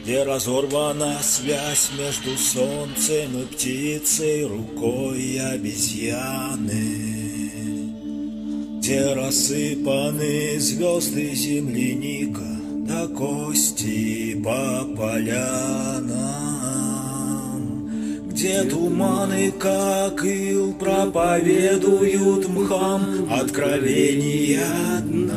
где разорвана связь между солнцем и птицей, рукой обезьяны, где рассыпаны звезды земляника до кости по полянам, где туманы, как ил, проповедуют мхам откровения дна,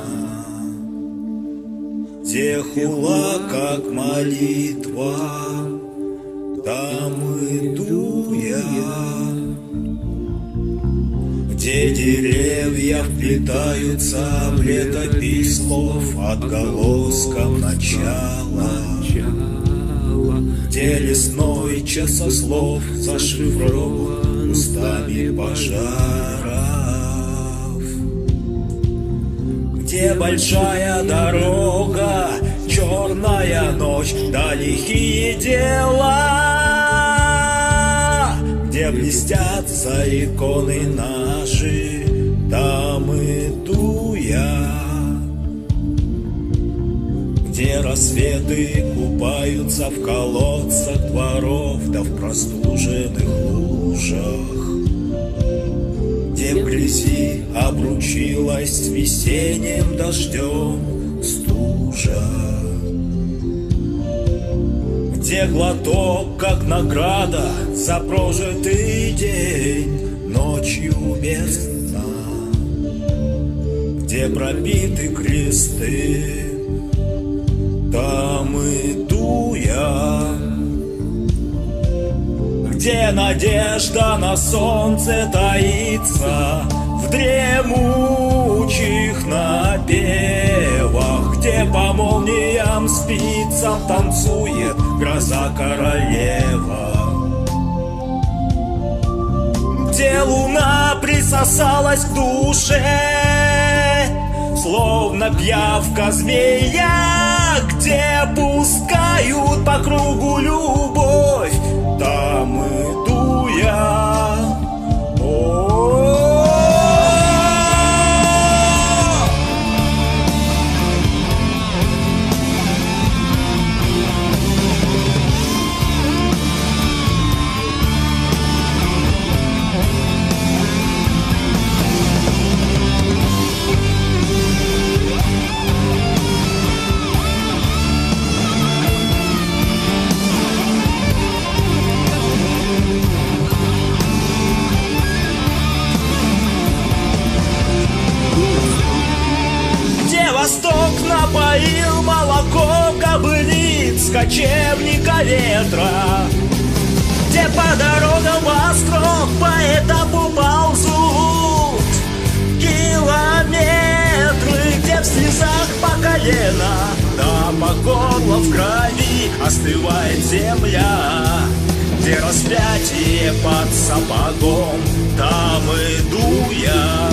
где хула, как молитва, там иду я, где деревья вплетаются в летопись слов отголоском начала, где лесной часослов зашифрован устами пожаров, где большая дорога, черная ночь да лихие дела, где блестятся иконы наши, там иду я, где рассветы купаются в колодцах дворов да в простуженных лужах, где вблизи обручилась с весенним дождем стужа, где глоток, как награда за прожитый день ночью без сна, где пробиты кресты, там иду я, где надежда на солнце таится в дремучих напевах, где по молниям спицам танцует гроза королева, где луна присосалась к душе, словно пиявка змея, где пускают по кругу любовь, там иду я. Восток напоил молоком кобылиц кочевника ветра, где по дорогам остров по этапу ползут километры, где в слезах по колено, да по горло в крови остывает земля, где распятие под сапогом, там иду я,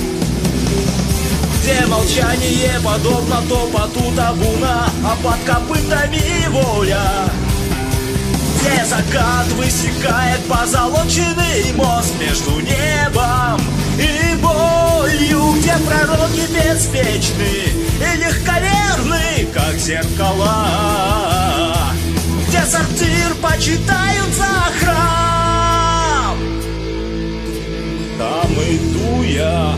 где молчание подобно топоту табуна, а под копытами воля, где закат высекает позолоченный мост между небом и болью, где пророки беспечны и легковерны, как зеркала, где сортир почитают за храм, там иду я.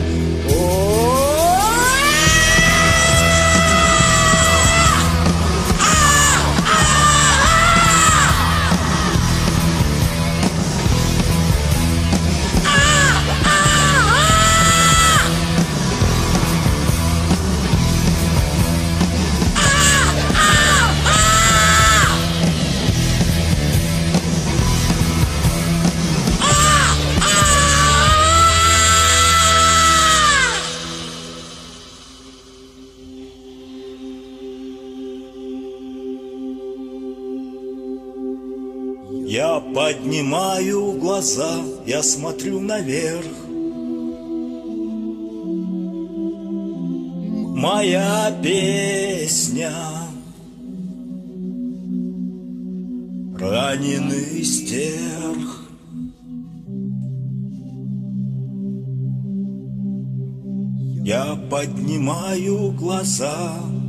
Я поднимаю глаза, я смотрю наверх. Моя песня, раненый стерх. Я поднимаю глаза,